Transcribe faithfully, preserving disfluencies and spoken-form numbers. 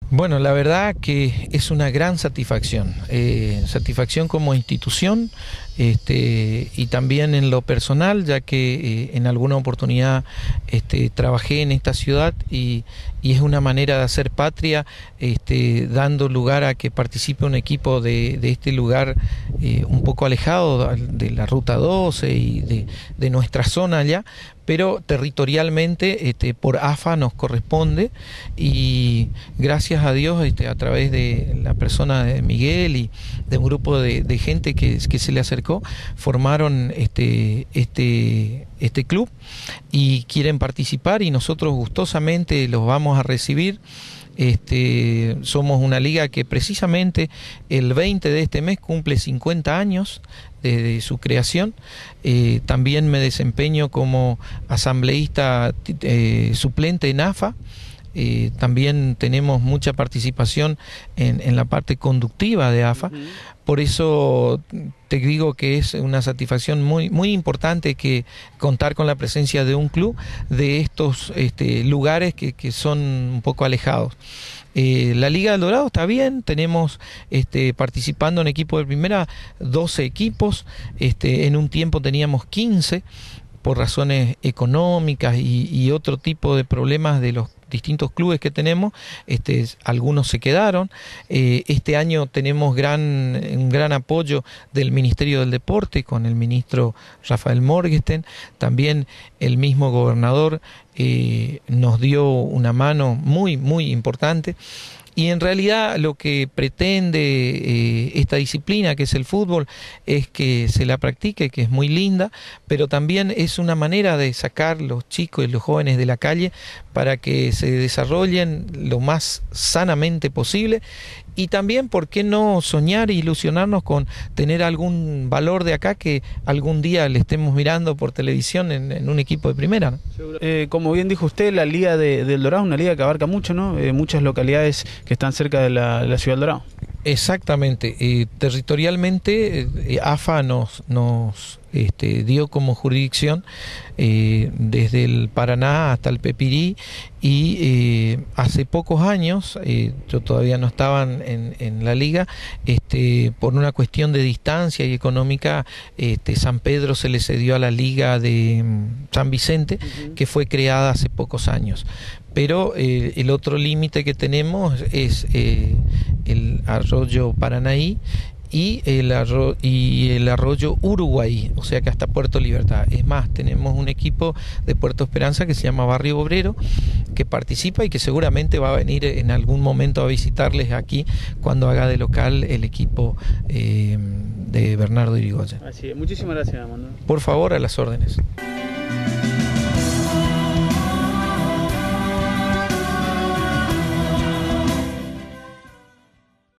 Bueno, la verdad que es una gran satisfacción, eh, satisfacción como institución, este, y también en lo personal, ya que eh, en alguna oportunidad este, trabajé en esta ciudad y, y es una manera de hacer patria, este, dando lugar a que participe un equipo de, de este lugar eh, un poco alejado de la Ruta doce y de, de nuestra zona allá, pero territorialmente este, por A F A nos corresponde, y gracias a Dios este, a través de la persona de Miguel y de un grupo de, de gente que, que se le acercó, formaron este, este, este club y quieren participar, y nosotros gustosamente los vamos a recibir. Este, somos una liga que precisamente el veinte de este mes cumple cincuenta años desde su creación. Eh, también me desempeño como asambleísta eh, suplente en A F A. Eh, también tenemos mucha participación en, en la parte conductiva de A F A. Uh-huh. Por eso te digo que es una satisfacción muy, muy importante que contar con la presencia de un club de estos este, lugares que, que son un poco alejados. Eh, la Liga del Dorado está bien, tenemos este, participando en equipo de primera doce equipos, este, en un tiempo teníamos quince, por razones económicas y, y otro tipo de problemas de los distintos clubes que tenemos, este, algunos se quedaron. Eh, este año tenemos gran, un gran apoyo del Ministerio del Deporte con el ministro Rafael Morgenstern. También el mismo gobernador eh, nos dio una mano muy, muy importante. Y en realidad lo que pretende eh, esta disciplina, que es el fútbol, es que se la practique, que es muy linda, pero también es una manera de sacar los chicos y los jóvenes de la calle para que se desarrollen lo más sanamente posible. Y también, ¿por qué no soñar e ilusionarnos con tener algún valor de acá que algún día le estemos mirando por televisión en, en un equipo de primera, ¿no? Eh, como bien dijo usted, la Liga de, del Dorado es una liga que abarca mucho, ¿no? Eh, muchas localidades que están cerca de la, de la ciudad del Dorado. Exactamente. Eh, territorialmente, eh, A F A nos, nos este, dio como jurisdicción eh, desde el Paraná hasta el Pepirí, y eh, hace pocos años, eh, yo todavía no estaba en, en la liga, este, por una cuestión de distancia y económica, este, San Pedro se le cedió a la liga de San Vicente, uh-huh, que fue creada hace pocos años. Pero eh, el otro límite que tenemos es eh, el arroyo Paranaí y el, arro y el arroyo Uruguay, o sea que hasta Puerto Libertad. Es más, tenemos un equipo de Puerto Esperanza que se llama Barrio Obrero, que participa y que seguramente va a venir en algún momento a visitarles aquí cuando haga de local el equipo eh, de Bernardo Irigoyen. Así es. Muchísimas gracias, Manuel. Por favor, a las órdenes.